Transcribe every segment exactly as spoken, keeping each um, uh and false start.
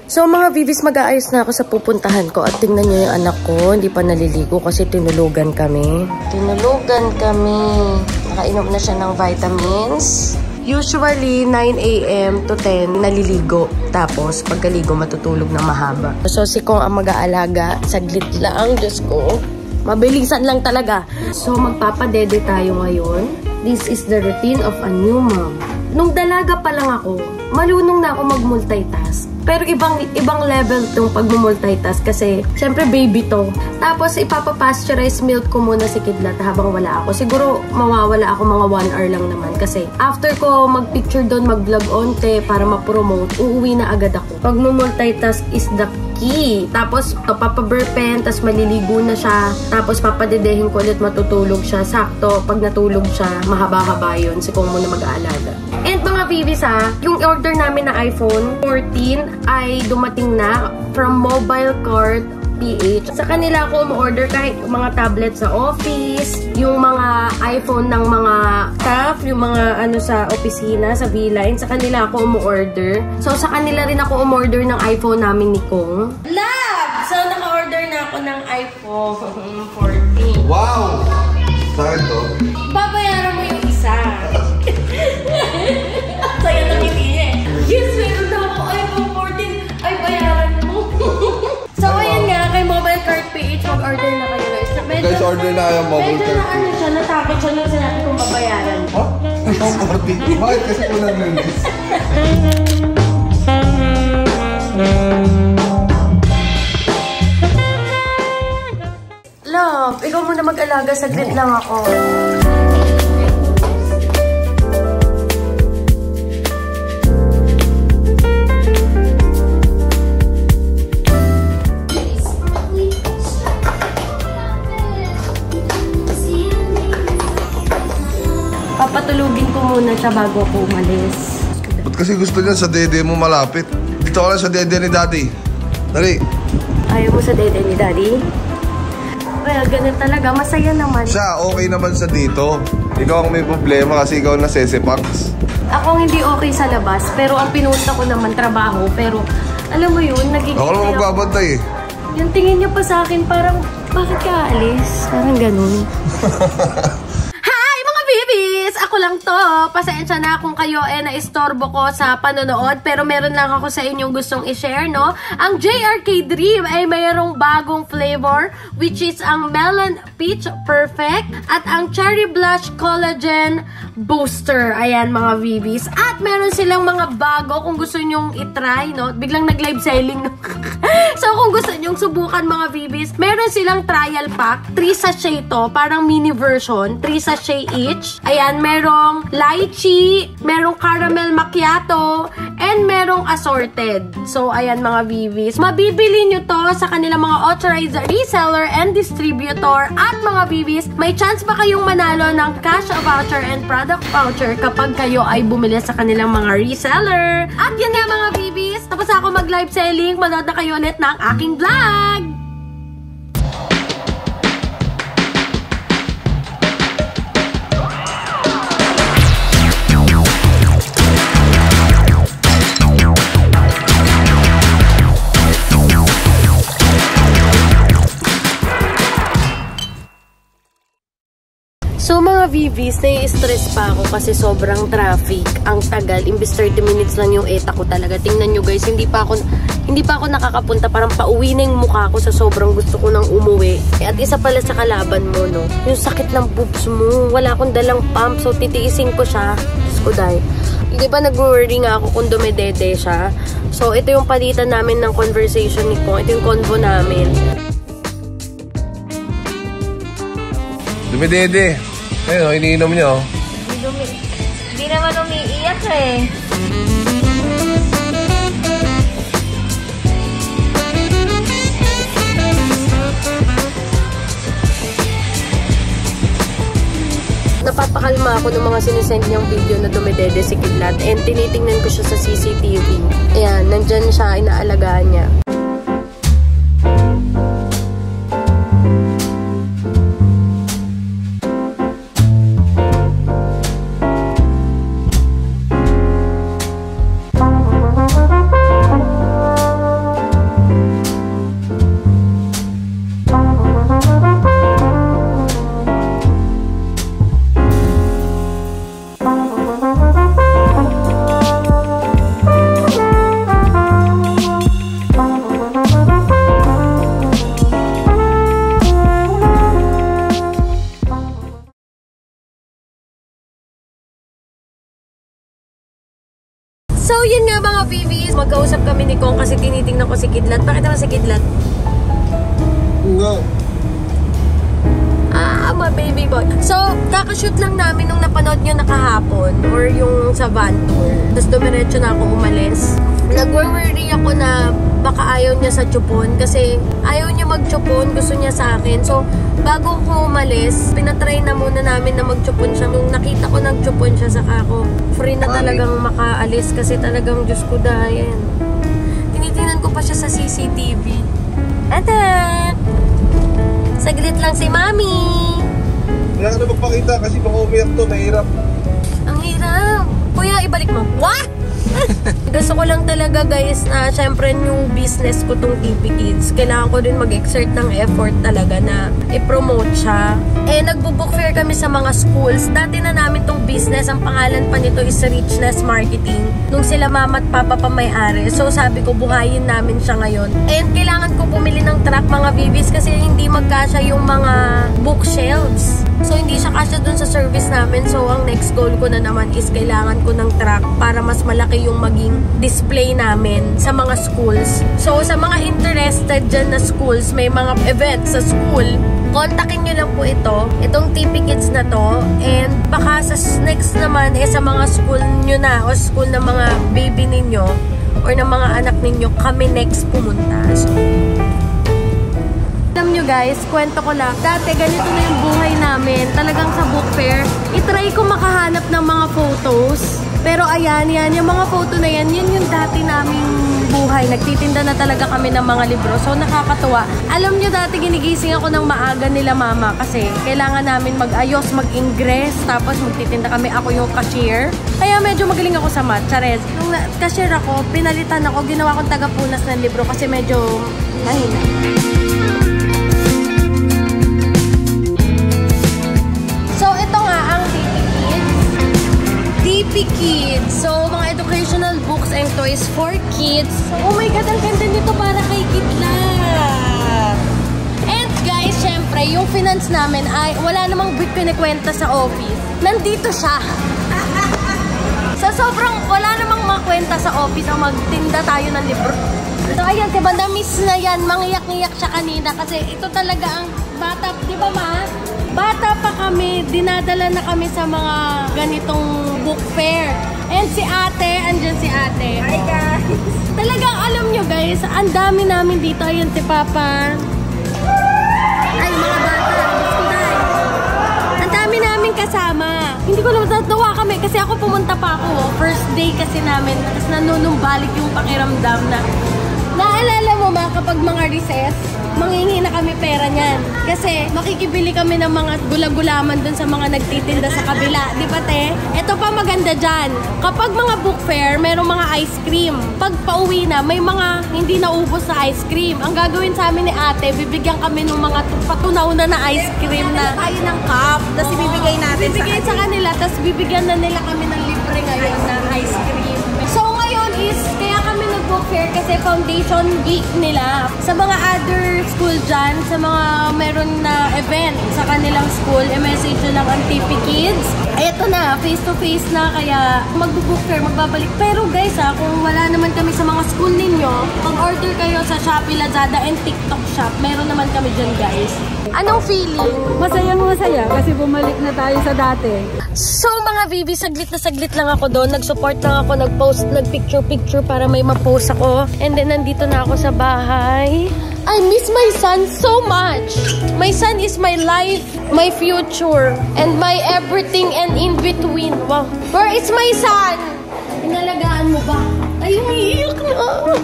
So mga Vivis, mag-aayos na ako sa pupuntahan ko at tingnan nyo yung anak ko. Hindi pa naliligo kasi tinulugan kami. Tinulugan kami. Nakainom na siya ng vitamins. Usually, nine A M to ten, naliligo. Tapos, pagkaligo, matutulog na mahaba. So, si Kong ang mag-aalaga. Saglit lang, Diyos ko. Mabilisan lang talaga. So, magpapadede tayo ngayon. This is the routine of a new mom. Nung dalaga pa lang ako, malunong na ako mag-multitask. Pero ibang ibang level tong pag-multitask kasi syempre baby to. Tapos ipapa-pasteurize milk ko muna si Kidlat habang wala ako. Siguro mawawala ako mga one hour lang naman kasi after ko mag-picture doon, mag-vlog onte para ma-promote, uuwi na agad ako. Pag-multitask is the key. Tapos papaburpen, tapos maliligo na siya. Tapos papadedehin ko ulit, matutulog siya. Sakto, pag natulog siya, mahaba-haba yun. Si Kong muna mag-aalaga. And mga Vivis ha, yung order namin na iPhone fourteen ay dumating na from Mobile Cart P H. Sa kanila ako umorder kahit mga tablet sa office, yung mga iPhone ng mga staff, yung mga ano sa opisina, sa V-Line, sa kanila ako umorder. So sa kanila rin ako umorder ng iPhone namin ni Kong. Love! So naka-order na ako ng iPhone fourteen. Wow! Saan to? Babayaran mo yung isa. Saya ng hindi niya eh. Yes, meron na ako iPhone fourteen. Ay, bayaran mo. So, ayan nga, kay Mobile Cart P H, mag-order na kayo guys. Medyo, guys, order na kayo Mobile medyo Cart na ano siya, natakot siya nung sinabi kong babayaran. Ha? iPhone fourteen? Bakit kasi po lang linis? Love, ikaw muna mag-alaga, saglit lang ako. Papatulugin ko muna siya bago ako umalis. Ba't kasi gusto niya sa dede mo malapit? Dito ka lang sa dede ni Daddy. Dali. Ayaw mo sa dede ni Daddy? Well, ganun talaga. Masaya naman. Siya, okay naman sa dito. Ikaw ang may problema kasi ikaw nasesepaks. Ako hindi okay sa labas, pero ang pinunta ko naman trabaho. Pero, alam mo yun, nagiging... Ako lang magbabantay eh. Yung tingin niya pa sa akin, parang, bakit ka aalis? Parang ganun. Ako lang to. Pasensya na kung kayo eh naistorbo ko sa panonood. Pero meron lang ako sa inyong gustong i-share, no? Ang J R K Dream ay mayroong bagong flavor, which is ang Melon Peach Perfect at ang Cherry Blush Collagen Booster. Ayan, mga Vivis. At meron silang mga bago kung gusto nyong itry, no? Biglang nag-live selling, no? So, kung gusto nyong subukan, mga Vivis, meron silang trial pack. three sachet to. Parang mini version. three sachet each. Ayan, merong lychee, merong caramel macchiato, and merong assorted. So, ayan mga Vivis. Mabibili nyo to sa kanilang mga authorized reseller and distributor. At mga Vivis, may chance pa kayong manalo ng cash voucher and product voucher kapag kayo ay bumili sa kanilang mga reseller. At yun nga mga Vivis, tapos ako mag-live selling, manood na kayo ulit ng aking vlog! So mga Vivis, nai-stress pa ako kasi sobrang traffic. Ang tagal, imbis thirty minutes lang yung eta ko talaga. Tingnan nyo guys, hindi pa ako hindi pa ako nakakapunta. Parang pauwi na yung mukha ko sa sobrang gusto ko nang umuwi. At isa pala sa kalaban mo, no? Yung sakit ng boobs mo. Wala akong dalang pump, so titiisin ko siya. Diyos ko dahil. Di ba nag-worry nga ako kung dumedede siya? So ito yung palitan namin ng conversation ni Kong. Ito yung convo namin. Dumedede. Ayun o, iniinom niya o. Hindi naman umiiyak eh. Napapakalma ako ng mga sinisend niyang video na dumedede si Kidlat. And tinitingnan ko siya sa C C T V. Ayan, nandyan siya, inaalagaan niya. So, yun nga mga babies. Magkausap kami ni Kong kasi tinitingnan ko si Kidlat. Bakit naman si Kidlat? No. Ah, my baby boy. So, kakashoot lang namin nung napanood nyo nakahapon or yung sa van tour. Tapos dumiretso na ako umalis. Nag-worry ako na baka ayaw niya sa chupon kasi ayaw niya mag-chupon, gusto niya sa akin. So, bago ko umalis, pinatry na muna namin na mag-chupon siya. Nung nakita ko nag-chupon siya, saka ako free na talagang makaalis kasi talagang Diyos ko dahil. Tinitingnan ko pa siya sa C C T V. Atat! Saglit lang si Mami. Wala ka na magpakita kasi baka umiyak to, mahirap. Ang hirap. Kuya, ibalik mo. What? Gusto ko lang talaga guys na syempre yung business ko tong T P Kids. Kailangan ko din mag-exert ng effort talaga na i-promote siya. Eh, nagbo-book fair kami sa mga schools. Dati na namin tong business. Ang pangalan pa nito is Richness Marketing. Nung sila mama at papa pa may-ari. So sabi ko, buhayin namin siya ngayon. And kailangan ko bumili ng truck mga babies kasi hindi magkasya yung mga bookshelves. So hindi siya kasya dun sa service namin. So ang next goal ko na naman is kailangan ko ng truck para mas malaki yung maging display namin sa mga schools. So sa mga interested dyan na schools, may mga events sa school, kontakin nyo lang po ito, itong T P Kids na to. And baka sa next naman, eh sa mga school nyo na o school ng mga baby ninyo or ng mga anak ninyo, kami next pumunta. So, alam nyo guys, kwento ko lang. Dati, ganito na yung buhay namin. Talagang sa book fair. I-try ko makahanap ng mga photos. Pero ayan, yan. Yung mga photo na yan, yun yung dati naming buhay. Nagtitinda na talaga kami ng mga libro. So, nakakatuwa. Alam nyo, dati ginigising ako ng maaga nila mama. Kasi kailangan namin mag-ayos, mag-ingress. Tapos magtitinda kami. Ako yung cashier. Kaya medyo magaling ako sa math. Chares. Nung cashier ako, pinalitan ako. Ginawa kong taga-punas ng libro kasi medyo mahina. T P Kids. So, mga educational books and toys for kids. So, oh my God, ang ganda nito para kay Kidlat. And guys, syempre, yung finance namin ay wala namang pinikwenta sa office. Nandito siya. So, sobrang wala namang makwenta sa office o magtinda tayo ng libro. So, ayan, diba, na-miss na yan. Mangiyak-ngiyak siya kanina kasi ito talaga ang bata, di ba ma? Bata pa kami, dinadala na kami sa mga ganitong book fair. And si ate, andyan si ate. Hi guys! Talagang alam nyo guys, ang dami namin dito. Ayan si Papa. Ay, mga bata. Ang dami namin kasama. Hindi ko naman natawa kami kasi ako pumunta pa ako. First day kasi namin. Tapos nanunumbalik yung pakiramdam na naalala mo ma, kapag mga recess, manghingi na kami pera niyan. Kasi makikibili kami ng mga gula-gulaman dun sa mga nagtitinda sa kabila. Di ba te? Ito pa maganda dyan. Kapag mga book fair, merong mga ice cream. Pag pauwi na, may mga hindi naubos na ice cream. Ang gagawin sa amin ni ate, bibigyan kami ng mga patunaw na na ice cream na tayo ng cup. Tapos ibibigay natin bibigay sa, sa kanila. Tapos bibigyan na nila kami ng libre ngayon na ice cream. So ngayon is, kaya kami nag-book fair kasi foundation week nila. Sa mga other school dyan, sa mga meron na event sa kanilang school, i-message nyo lang ang T P Kids. Eto na, face-to-face na, kaya mag-book fair, magbabalik. Pero guys ha, kung wala naman kami sa mga school ninyo, mag-order kayo sa Shopee, Lazada, and TikTok Shop. Meron naman kami dyan guys. Anong feeling? Masayang masaya kasi bumalik na tayo sa dati. So mga baby, saglit na saglit lang ako doon. Nag-support lang ako, nag-post, nag-picture-picture para may ma-post ako. And then nandito na ako sa bahay. I miss my son so much. My son is my life, my future, and my everything and in between. Wow. Where is my son? Inalagaan mo ba? Ay, umiiyak na.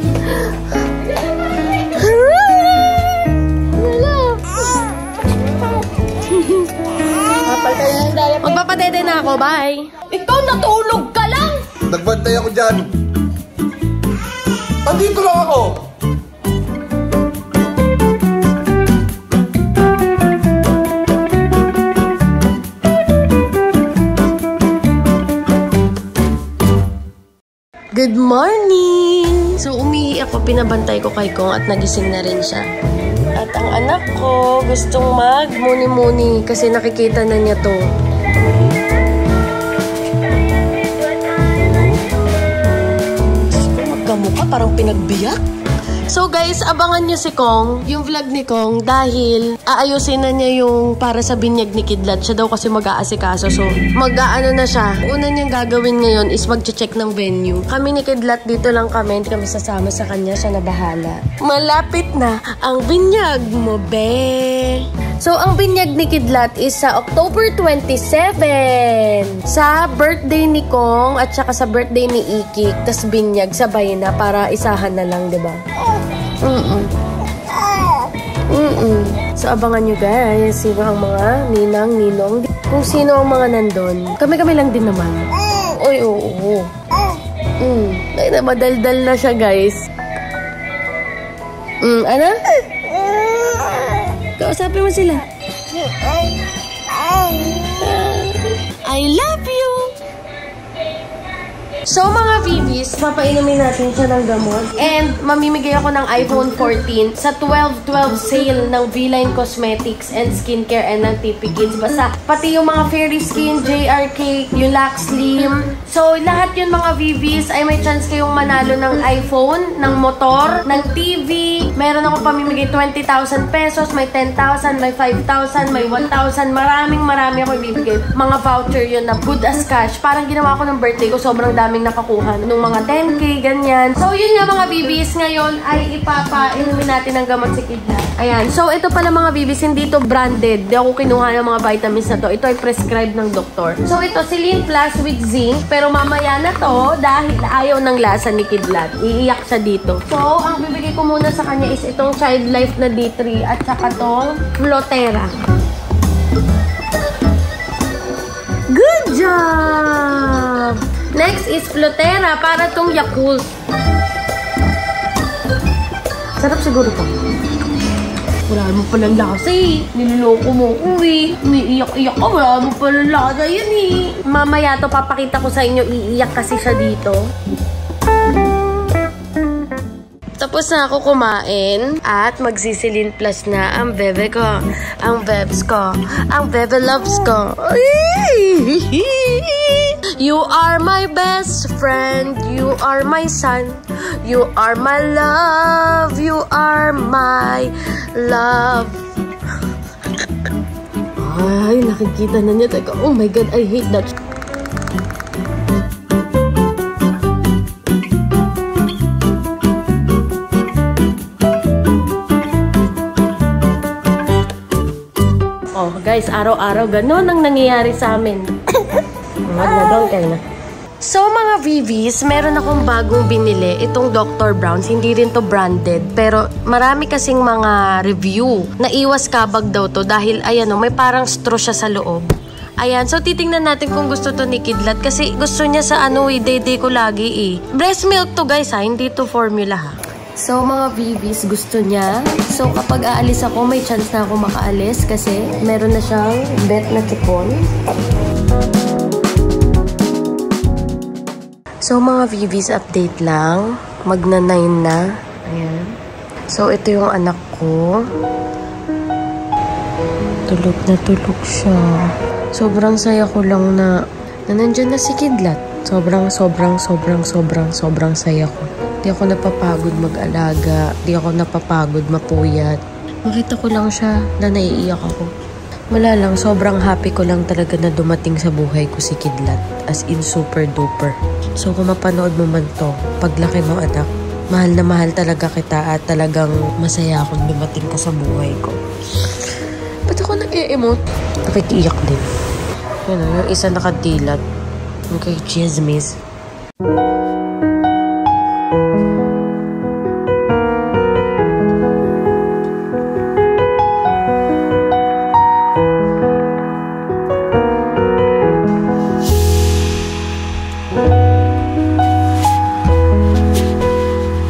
Magpapatete na ako, bye. Ikaw natulog ka lang. Nagbantay ako dyan. Andito lang ako. Good morning! So, umihi ako, pinabantay ko kay Kong at nagising na rin siya. At ang anak ko gustong mag-muni-muni kasi nakikita na niya to. mukha, parang pinagbiyak. So guys, abangan nyo si Kong, yung vlog ni Kong, dahil aayusin na niya yung para sa binyag ni Kidlat. Siya daw kasi mag-aasikaso. So, mag-aano na siya. Una niyang gagawin ngayon is mag-check ng venue. Kami ni Kidlat dito lang kami, hindi kami sasama sa kanya. Siya na bahala. Malapit na ang binyag mo, be. So, ang binyag ni Kidlat is sa October twenty-seven. Sa birthday ni Kong at saka sa birthday ni Ikik. Tas binyag sabay na para isahan na lang, diba? Mm-mm. Mm-mm. So, abangan nyo guys, sino ang mga ninang, ninong, kung sino ang mga nandun. Kami-kami lang din naman. Uy, oo, oo. Mm. Ay, namadaldal na siya guys. Mm, ano? Kausapin mo sila. I love you! So mga babies, papainumin natin siya ng gamot. And mamimigay ako ng iPhone fourteen sa twelve twelve sale ng V-Line Cosmetics and Skincare and ng T P Kids. Basta pati yung mga Fairy Skin, J R K, yung Lax Slim. So lahat yun mga babies ay may chance kayong manalo ng iPhone, ng motor, ng T V. Meron ako pamimigay twenty thousand pesos, may ten thousand, may five thousand, may one thousand. Maraming marami ako ibibigay. Mga voucher yun na good as cash. Parang ginawa ko ng birthday ko, sobrang daming nakakuha nung mga ten K, ganyan. So, yun nga mga bibis, ngayon ay ipapainumin natin ng gamot si Kidlat. Ayan. So, ito pala mga bibis, hindi to branded. Di ako kinuha ng mga vitamins na to. Ito ay prescribed ng doktor. So, ito, Silin Plus with zinc. Pero mamaya na to, dahil ayaw ng lasa ni Kidlat. Iiyak siya dito. So, ang bibigay ko muna sa kanya is itong Child Life na D three at saka tong Flotera. Good job! Next is Flotera para tong Yakult. Sarap siguro to. Wala mo palang lasa eh. Niloloko mo ko eh. Umiiyak-iyak ka. Wala mo palang lasa yun eh. Mamaya to papakita ko sa inyo. Iiyak kasi siya dito. Tapos na ako kumain at magsisilin plus na ang bebe ko, ang bebs ko, ang bebe loves ko. You are my best friend, you are my son, you are my love, you are my love. Ay, nakikita na niya. Teka, oh my God, I hate that. Oh, guys, araw-araw ganon ang nangyayari sa amin. Wag na doon kayo na. So, mga Vivis, meron akong bagong binili. Itong Doctor Brown's. Hindi rin to branded. Pero, marami kasing mga review. Naiwas kabag daw to dahil, ayan o, may parang straw siya sa loob. Ayan, so titingnan natin kung gusto to ni Kidlat. Kasi gusto niya sa ano, eh, day-day ko lagi eh. Breast milk to guys ha, hindi to formula ha. So, mga Vivis, gusto niya. So, kapag aalis ako, may chance na ako makaalis kasi meron na siyang bet na tipon. So, mga Vivis, update lang. Magna-nine na. Ayan. So, ito yung anak ko. Tulog na tulog siya. Sobrang saya ko lang na, na nandyan na si Kidlat. Sobrang, sobrang, sobrang, sobrang, sobrang saya ko. Di ako napapagod mag-alaga. Di ako napapagod mapuyat. Makita ko lang siya na naiiyak ako. Wala lang, sobrang happy ko lang talaga na dumating sa buhay ko si Kidlat. As in, super duper. So, kung mapanood mo man to, paglaki mo anak, mahal na mahal talaga kita at talagang masaya akong dumating ka sa buhay ko. Ba't ako nag-e-emote? Nakikiiyak din. Yun, yung isa nakadilat. Yung kay Chismis.